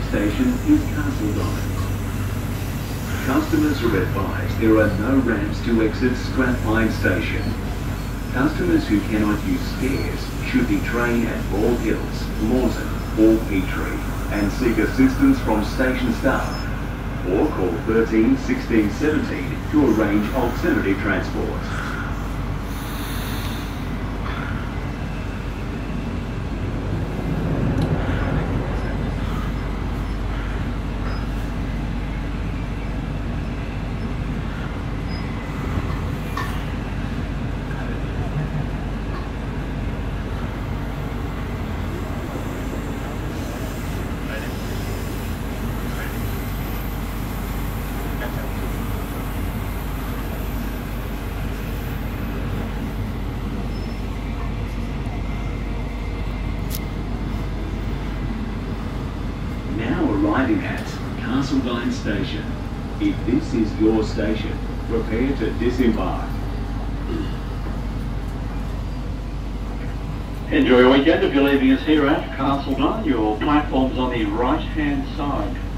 station is Castledine. Customers are advised there are no ramps to exit Strathline Station. Customers who cannot use stairs should detrain at Bald Hills, Lawson or Petrie and seek assistance from station staff or call 13 16 17 to arrange alternative transport. Arriving at Castledine Station. If this is your station, prepare to disembark. Enjoy your weekend. If you're leaving us here at Castledine, your platform's on the right-hand side.